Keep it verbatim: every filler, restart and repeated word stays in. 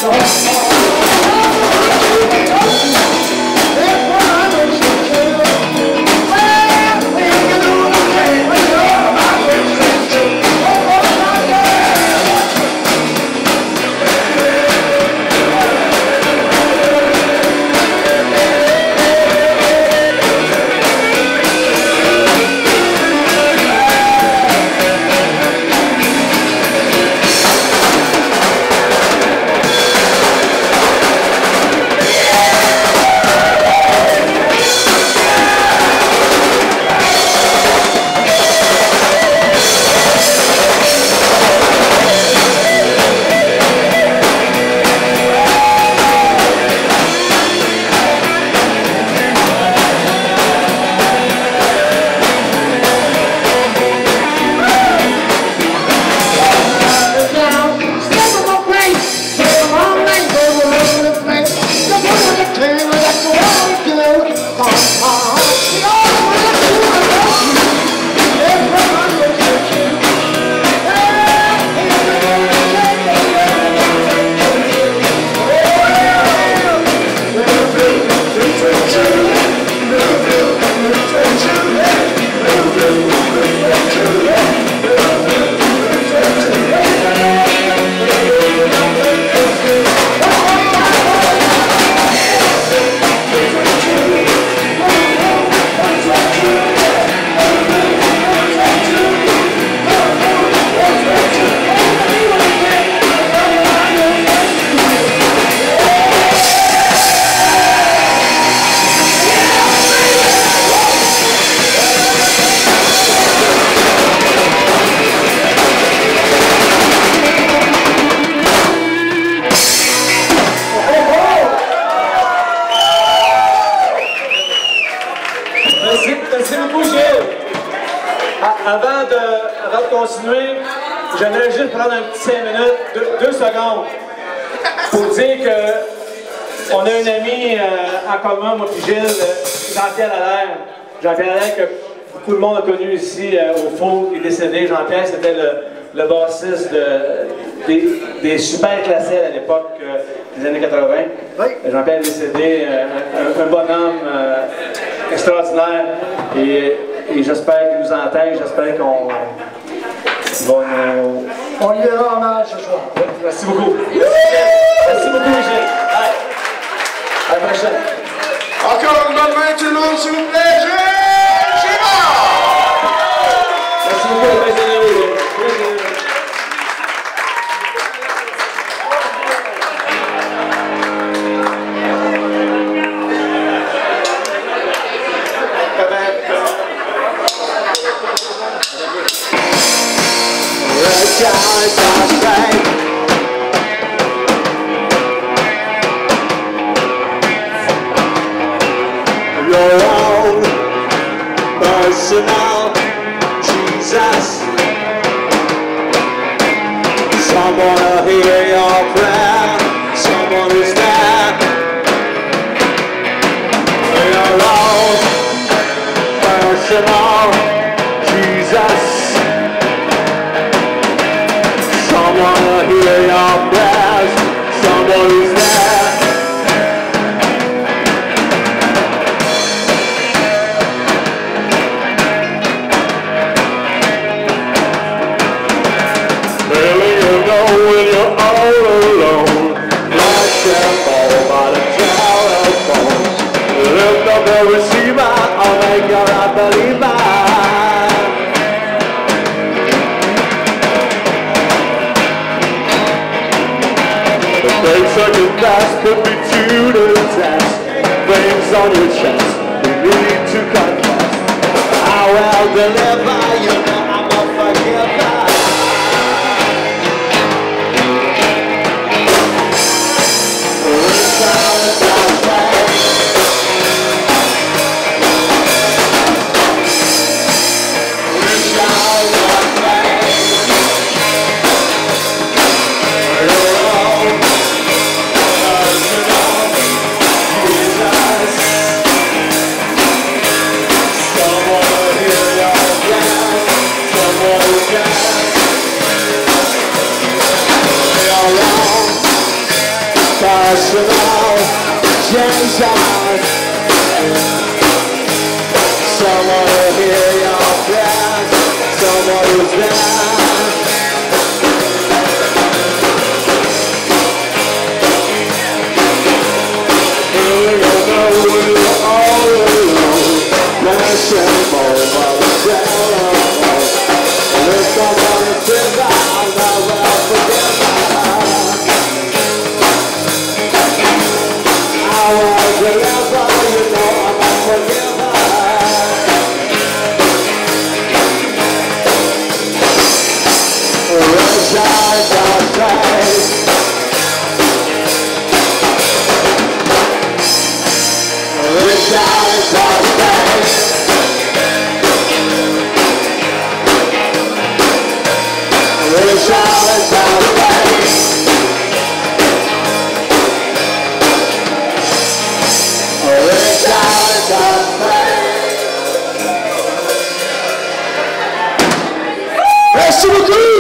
Avant de, avant de continuer, j'aimerais juste prendre un petit cinq minutes, deux, deux secondes, pour dire que on a un ami euh, en commun, moi et Gilles, Jean-Pierre Allaire. Jean-Pierre Allaire que beaucoup de monde a connu ici euh, au Faux, il est décédé. Jean-Pierre, c'était le, le bassiste de, des, des super classés à l'époque euh, des années quatre-vingt. Oui. Jean-Pierre est décédé, euh, un, un bonhomme euh, extraordinaire. Et, et j'espère qu'il nous entend, j'espère qu'on va nous... On lui rend hommage ce soir. Merci beaucoup. Merci beaucoup, Gilles. À la prochaine. Encore une bonne main, tout le monde, s'il vous plaît. Gilles Girard! Merci beaucoup, les amis. Your own personal Jesus. Someone to hear your prayer, someone who's there. Your own personal Jesus. Someone to hear your prayers, someone who's there. Barely you know when you're all alone, like them all by the telephone. Lift up the receiver, I'll make you a believer. Things on your past could be to the test. Things on your chest, you need to confess. I will deliver, you know I'm a forgiver. Reach out and touch me. Reach out and touch me. Someone hear your prayer. National genocide. Someone will hear your prayers. Someone who's there. You don't know you're all alone. National genocide. There's someone who says I'll never forget that. Wherever you know I'm not forgiven. Rush out of place. Rush out of place. Rush out of place. Merci beaucoup.